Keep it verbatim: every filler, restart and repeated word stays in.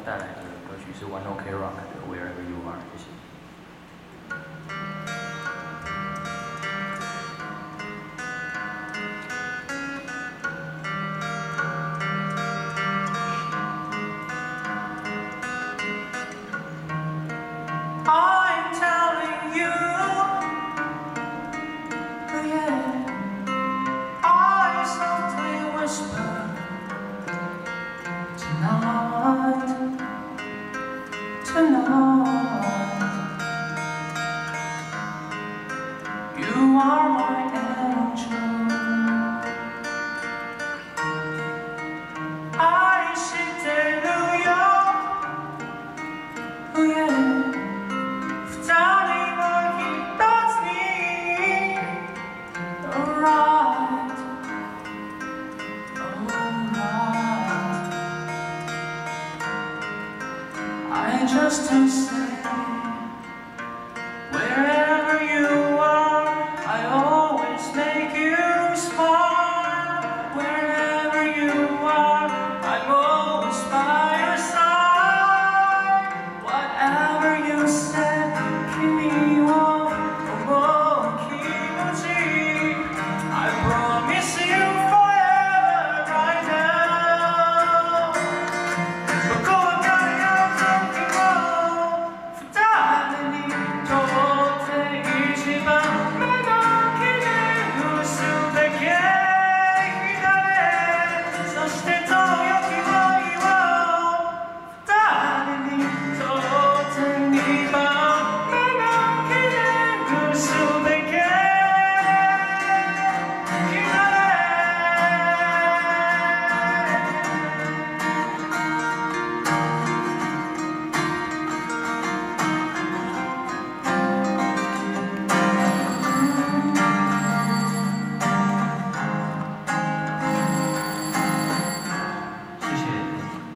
带来的歌曲是 One OK Rock 的 Wherever You Are， 谢谢。 I'm telling you, oh yeah, I softly whisper tonight, tonight. You are my angel. I sit in New York, oh yeah. I just to say